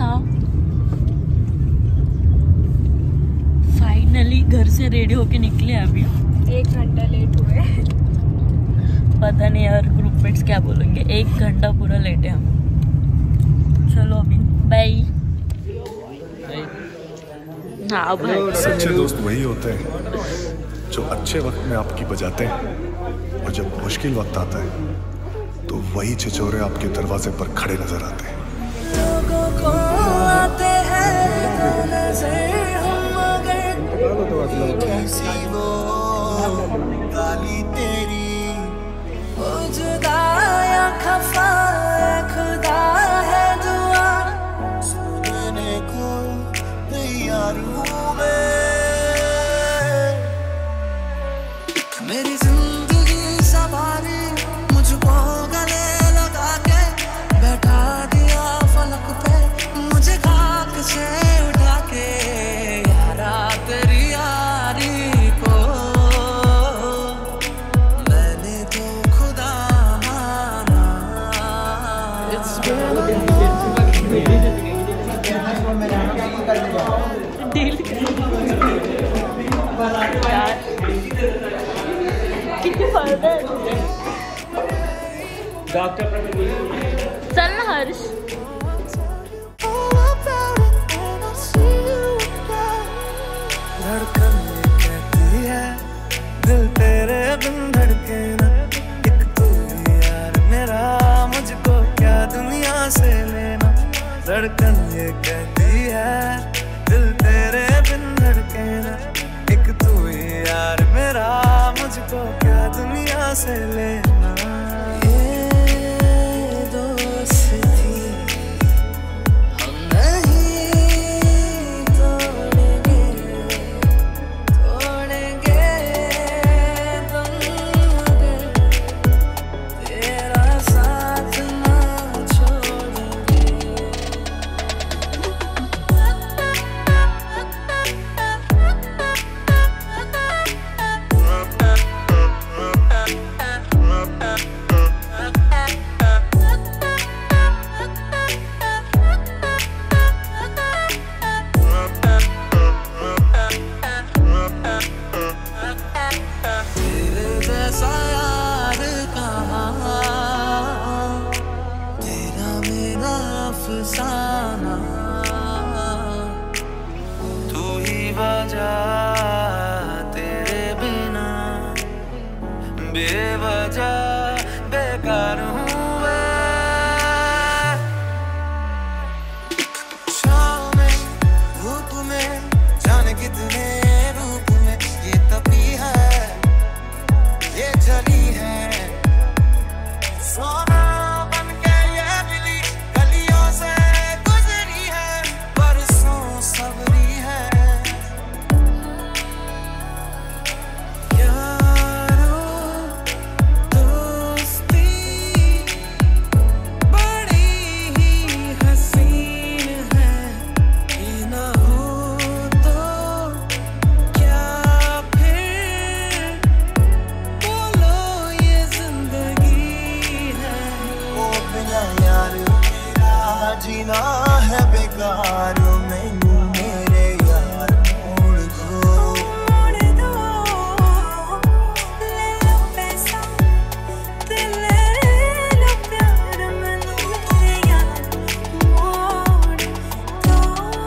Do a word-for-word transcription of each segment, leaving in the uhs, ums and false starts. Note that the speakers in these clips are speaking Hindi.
फाइनली घर से रेडी होके निकले अभी। एक घंटा लेट हुए। पता नहीं यार ग्रुपमेट्स क्या बोलेंगे, एक घंटा पूरा लेट है हम। चलो अभी बाय। हाँ भाई। सच्चे दोस्त वही होते हैं जो अच्छे वक्त में आपकी बजाते हैं और जब मुश्किल वक्त आता है तो वही छिछोरे आपके दरवाजे पर खड़े नजर आते हैं। लोगों को आते हैं नजर हम मगर कैसी वो गाली तेरी जुदा या खफा खुदा है दुआ सुनने को तैयार हूँ मैं। मेरी जिंदगी सवारी मुझको गले लगा के बैठा दिया फलक पे मुझे खाक से उठा के यारा तेरी यारी को मैंने तो खुदा माना। कितनी फायदा है चल ना हर्ष। धड़कन ये कहती है दिल तेरे बिन धड़के ना, एक तू ही यार मेरा मुझको क्या दुनिया से लेना। धड़कन ये कहती है दिल तेरे बिन धड़के ना, एक तू ही यार मेरा मुझको क्या दुनिया से लेना। ये दोस्ती हम नहीं तोड़ेंगे तोड़ेंगे तुम मगर तेरा साथ ना छोड़ेंगे। अफसाना तू ही वजह तेरे बिना बेवजह बेकार हूँ मैं। शाम में धूप में जाने कितने रूप में ये तपी है ये जली है सोना जीना है बेकार मैनू मेरे यार मोड़ दो मोड़ दो ले लो पैसा ते ले लो प्यार मैनू मेरे यार मोड़ दो।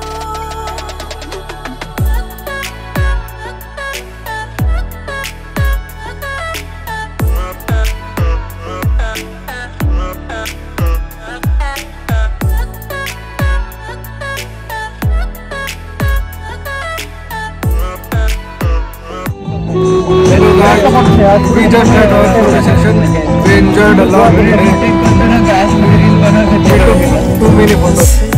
We just had our session. We enjoyed a lot. We took too many photos.